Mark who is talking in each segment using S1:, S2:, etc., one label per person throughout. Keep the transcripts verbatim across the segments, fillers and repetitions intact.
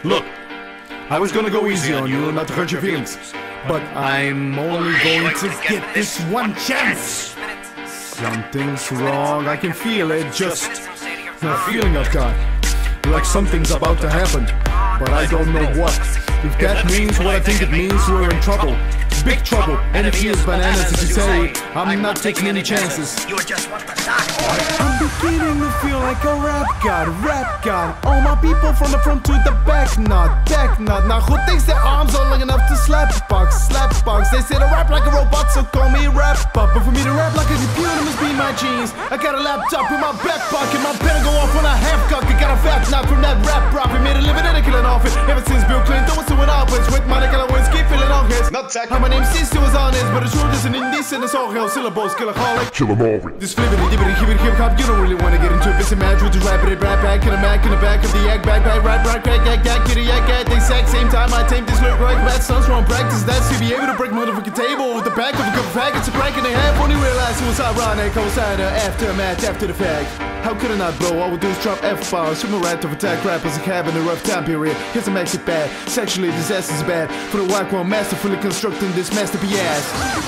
S1: Look, I was gonna go easy on you, not to hurt your feelings, but I'm only going to get this one chance. Something's wrong, I can feel it, just a feeling I've got, like something's about to happen, but I don't know what. If that means what I think it means, we're in trouble, big trouble, and it feels bananas if you say I'm not taking any chances. I'm beginning to feel like a rap god, rap god. All my people from the front to the back, not back, not. Nou goed, they say arms are long enough to slap box, slap box. They say to rap like a robot, so call me rap up. But for me to rap like a computer must be my genes. I got a laptop in my back pocket, my pen go off when I half cock. I got a fat knot from that rap profit, made a living in a killing off it. Ever since Bill Clinton was doing office with my nigga always keep feeling on his. Not tech. My name is was honest, but the truth is an indecent. It's all hell syllables, kill a holic. Kill them all. This flippity dippity hibbity hip hop, you don't really wanna get into a busy match with the rapid rap back in the back in the back of the egg backpack, rap rap crack yak yak kitty yak at the exact same time. I take this look like bad sons from practice. That's to be able to break motherfucking table with the back of a couple packets of crack in the half. Only realized it was ironic. I was at the aftermath after the fact. How could I not, bro? All we do is drop F-bombs. From a rat of attack rappers and have in a rough time period. Here's a makes it bad. Sexually, disaster's bad. For the white one, masterfully constructing this masterpiece ass.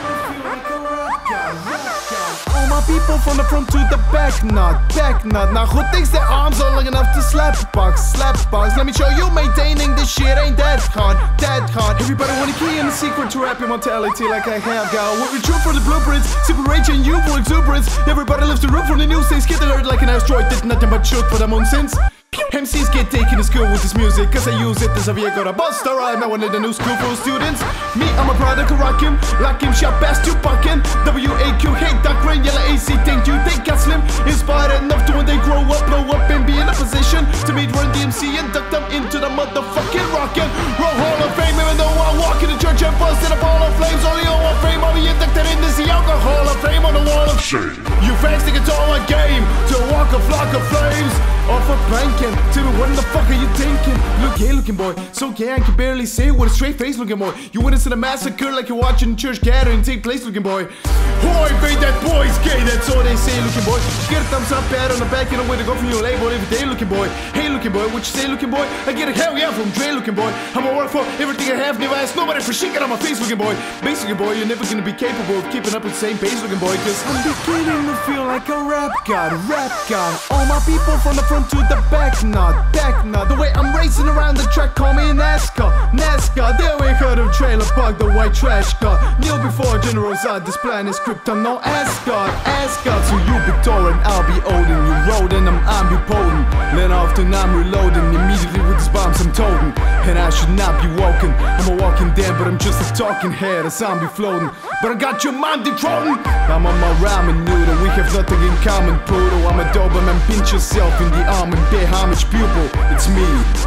S1: All my people from the front to the back, not back, not. Now goed, thinks their arms are long enough to slap box, slap box. Let me show you maintaining this shit ain't that hard, that hard. Everybody wanna key in the secret to rap immortality like I have got. What we true for the blueprints, super rage and youthful exuberance. Everybody lifts the roof from the news, they skid alert like an asteroid. Did nothing but shoot for them own sins. M Cs get taken to school with this music, cause I use it as a vehicle to bust a rhyme. I wanted a new school for students. Me, I'm a product of rock him, lock him, shot past you bucking. W A Q, hate Doc Rain, yellow A C, think you think got slim. Inspired enough to when they grow up, blow up and be in a position to meet Run D M C and duck them into the motherfucking rockin' roll Hall of Fame. Even though I walk in the church and bust in a ball of flames, only on one frame, I'll be inducted in this alcohol of fame on the wall of shame. You fans think it's all a game to walk a flock of flames off a planking. Tell me what in the fuck are you thinking? Look gay looking boy, so gay I can barely say with a straight face looking boy. You witness in a massacre like you're watching church gathering take place looking boy. Hoy, babe, that boy's gay, that's all they say looking boy. Get a thumbs up, pat on the back, you know where to go from your label every day looking boy. Hey looking boy, what you say looking boy? I get a hell yeah from Dre looking boy. I'ma work for everything I have, never ask nobody for shit, get on my face looking boy. Base looking boy, you're never gonna be capable of keeping up with the same pace looking boy. Cause I'm beginning to feel like a rap god, rap god. All my people from the front to the back, not back, not. The way I'm racing around the track, call me NASCAR, NASCAR. There we heard of trailer park, the white trash car. Kneel before General Zod, this plan is Krypton, no Asgard, Asgard. So you be Thorin, I'll be Odin. You rodin', I'm ambipotent. Then often I'm reloading, immediately with these bombs I'm toting. And I should not be walking, I'm a walking dead, but I'm just a talking head, a zombie floating. But I got your mind dethroned. I'm on my ramen noodle, we have nothing in common, Pluto. I'm a Doberman, pinch yourself in the arm and pay homage pupil. It's me.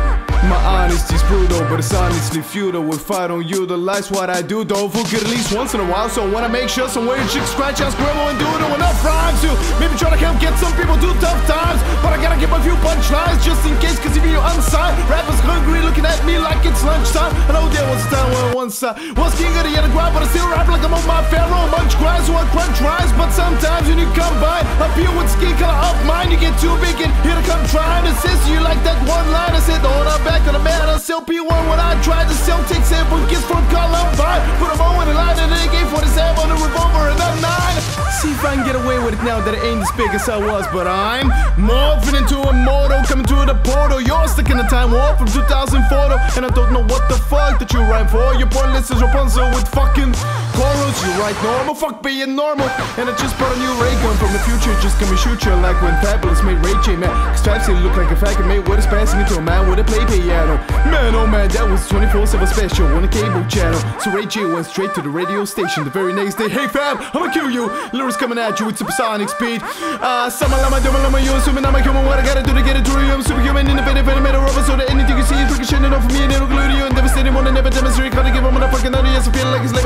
S1: My honesty's brutal, but it's honestly futile. If I don't utilize what I do, don't forget at least once in a while. So when I make sure some weird chicks scratch out, scribble and doodle enough rhymes to maybe try to help get some people through tough times. But I gotta give a few punchlines just in case, cause if you're unsigned, rappers hungry looking at me like it's lunchtime. I know there was a time when one side was king of the other grind, but I still rap like I'm on my pharaoh. Munch grinds, so I crunch rhymes. But sometimes when you combine up here with skin color up mine, you get too big and here to come trying to assist you like that one line. I said, hold up back on the man, I sell P one when I tried to sell take sample gifts from Columbine. Put them on in a line and then gave for the stab on the revolver and I'm nine. See if I can get away with it now that I ain't as big as I was, but I'm morphing into a mortal, coming through the portal. You're stuck in a time warp from two thousand four, and I don't know what the fuck that you rhyme for. You're pointless as Rapunzel with fucking corals. You write normal, fuck being normal. And I just bought a new ray gun from the future, just gonna shoot you like when Fabulous made Ray J, man. Cause Traps look like a faggot made with his passing into a man with a play piano. Man, oh man, that was twenty-four seven special on a cable channel. So Ray J went straight to the radio station the very next day. Hey fam, I'ma kill you. Lyrics coming at you with supersonic speed. Ah, uh, summer lama, duma lama, you assuming I'm a human. What I gotta do to get it through you? I'm superhuman, independent, venomous, rubber, so that anything you see is freaking shit enough for me and it'll glue to you and devastating. Wanna never demonstrate, gotta give them a fucking audience. I feel like it's levitating, never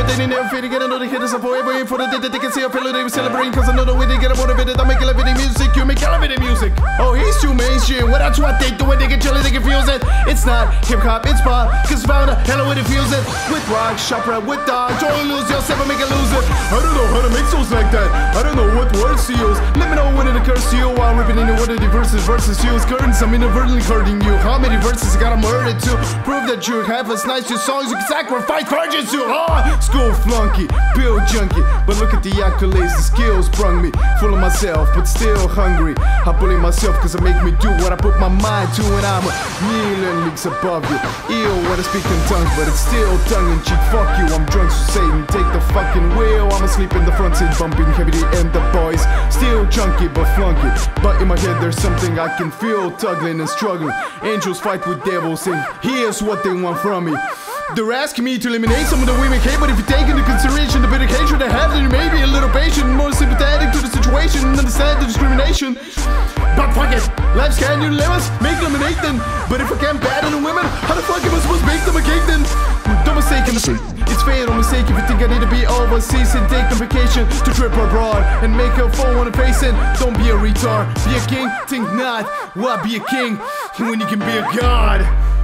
S1: I'm fading, get another hit as a forever in for the day that they can see I feel it, they were celebrating. Cause I know the way they get motivated. I make elevating music, you make elevating music. Oh, he's too mainstream. Well, that's what they do when they get jelly, they confuse it. It's not hip hop, it's pop. Cause found a hell of a way to fuse it. With rock, shop rap, with dog. Don't lose yourself and make it lose it. I don't know how to make songs like that. I don't know what words to use. Let me know when it occurs to you while ripping into one of the verses. Verses use curtains, I'm inadvertently hurting you. How many verses I gotta murder to prove that you have as nice two songs you can sacrifice virgins to? Ah, school flunky, pill junkie. But look at the accolades, the skills brung me. Full of myself, but still hungry. I bully myself cause it make me do what I put my mind to. And I'm a million leagues above you. Ew, when I speak in tongues, but it's still tongue in cheek. Fuck you, I'm drunk, so Satan, take the fucking wheel. I'm asleep in the front seat, bumping heavily, and the boys still chunky but flunky. But in my head there's something I can feel, tugging and struggling. Angels fight with devils, and here's what they want from me. They're asking me to eliminate some of the women hate, but if you take into consideration the bit of hatred I have, then you may be a little patient, more sympathetic to the situation, and understand the discrimination. But fuck it, life's can you live us? Make lemonade then. But if I can't battle the women, how the fuck am I supposed to make them a cake then? Don't mistake in the it's fatal mistake if you think I need to be overseas and take the vacation to trip abroad and make a foe on the face and don't be a retard. Be a king, think not. Why be a king when you can be a god?